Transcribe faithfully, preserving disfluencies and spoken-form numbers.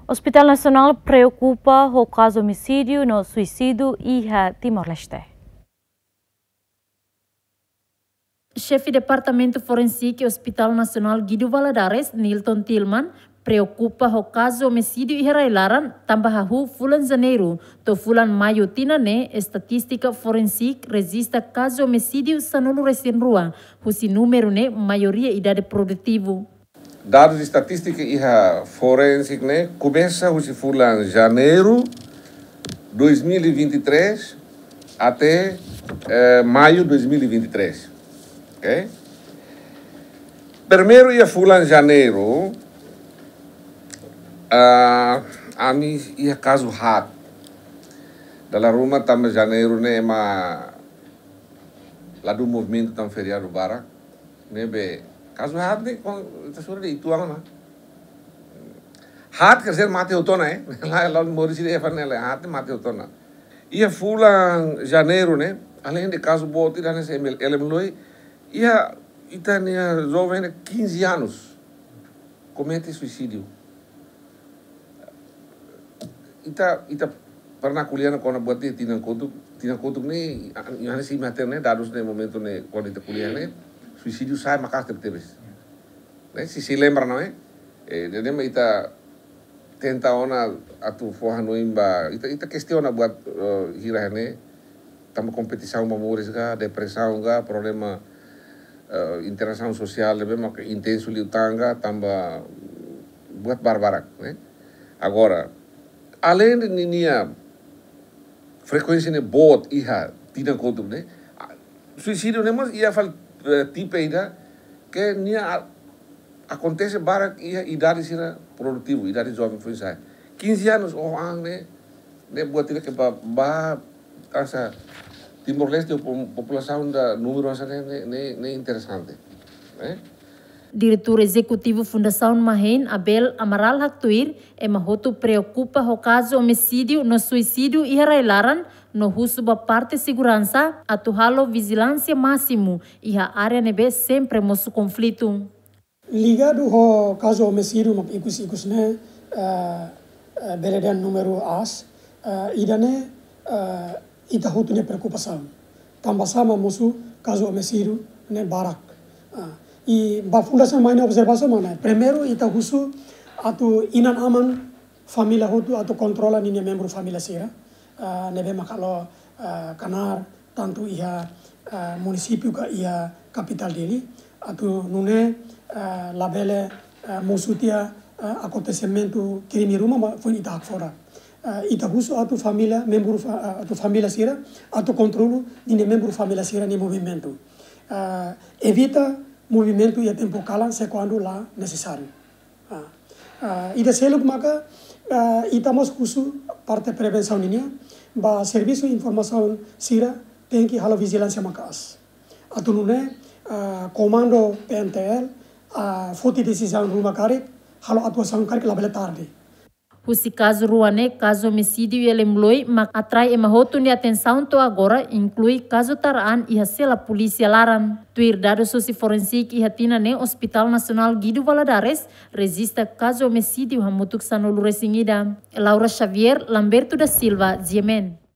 Hospital Nacional preocupa com o caso de homicídio no suicídio e Timor-Leste. Chefe de Departamento Forensique do Hospital Nacional Guido Valadares, Nilton Tillman, preocupa com o caso de homicídio e Railaran, tambahahu fulan janeiro, to fulan maio tinane, estatística forensic resista caso de homicídio sanulu recém rua, husi número ne maioria idade produtivo. Dados de estatística e forensic né começa o fulan janeiro dois mil e vinte e três até eh, maio dois mil e vinte e três, ok? Primeiro ia fulan janeiro, uh, ani ia caso hat, dalam rumah tambah janeiro né ma lá do movimento tam feriado barak, né be caso hat né com ita sudah itu ang na hat quer dizer mate utona eh lá lá morisi de evan né hat mate utona ia fulan janeiro né além de caso boti dan esse ele meloi ia ita né jovem quinze anos comete suicídio. Ita ita pernah kuliah na kona buat tinang kutuk tinang kutuk ni yang si mater ne dados ne momento ne quando ita kuliah ne suicídio sai makas tertebes ne si si lembra não é eh de dem ita tenta ona atu forra no imba ita ita questiona buat uh, hira ne tamo competição memórias ga depressão ga problema uh, interação social lebih mak intenso liutanga tamba buat barbarak né agora além de minha frequência de bot e ha tinha conta né suicídio né mas ia fal tipo ainda que minha acontece bara ia idade sira produtivo idade jovem foi sai quinze anos oh ang né né buat ele que ba ba asa Timor-Leste população da número asa né né né interessante né. Diretor Executivo Fundação Mahen, Abel Amaral Haktuir, é mahoto preocupa com o caso de homicídio no suicídio e Railaran, no uso da parte de segurança, atuhalo vigilância máximo e a área nebe sempre moço conflito. Ligado ao caso de homicídio, mas ikus-ikus né, bereden número as, idane ita hutu ne preocupação. Tambah sama moço caso de homicídio ne barak. E a fundação mais observação mana primeiro ita husu atu inan aman família hutu atu controla ninha membro família sira uh, nebe makalo uh, kanar tanto ia uh, município ka ia capital dele atu nune uh, labele uh, musutia uh, acontecimento crime ruma foi ita fora uh, ita husu atu família membro uh, atu família sira atu controlo ninha membro família sira ni movimento uh, evita movimento e tempo calam se quando lá necessário. Ah, ah, e deselo maka ah, itamos curso parte prevenção ninia, ba serviço informação sira tem que halo vigilância makas. Atunune ah, comando P N T L a foto decisão rumah karik halo atuação karik label tarde. Husi caso ruane, caso homicídio e ele mloi, mas atrai e mahoto de atenção to agora, inclui caso taraan e a polícia laran. Tuir dados soci forensic e hatina ne Hospital Nacional Guido Valadares, resista caso homicídio hamutuk sanulu resingida. Laura Xavier, Lamberto da Silva, Ziemen.